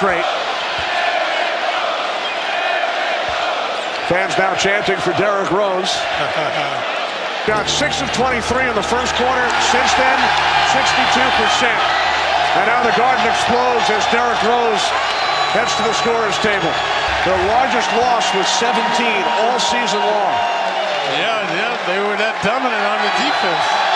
straight. Fans now chanting for Derrick Rose. Got 6 of 23 in the first quarter. Since then, 62%. And now the Garden explodes as Derrick Rose heads to the scorer's table. Their largest loss was 17 all season long. Yeah, they were that dominant on the defense.